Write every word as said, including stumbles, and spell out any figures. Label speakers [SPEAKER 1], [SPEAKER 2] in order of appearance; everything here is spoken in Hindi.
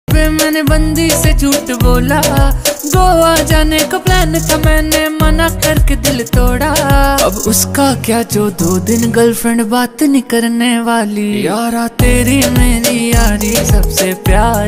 [SPEAKER 1] वे मैंने बंदी से झूठ बोला, गोवा जाने का प्लान था, मैंने मना करके दिल तोड़ा। अब उसका क्या जो दो दिन गर्लफ्रेंड बात नहीं करने वाली। यारा तेरी मेरी यारी सबसे प्यारी।